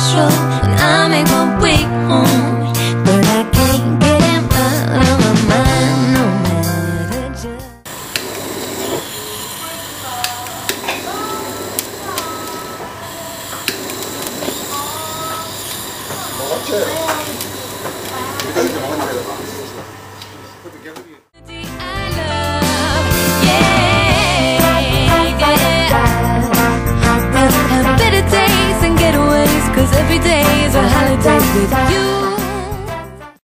special when I make my way home, but I can't get him out of my mind no matter just. Every day is a holiday with you.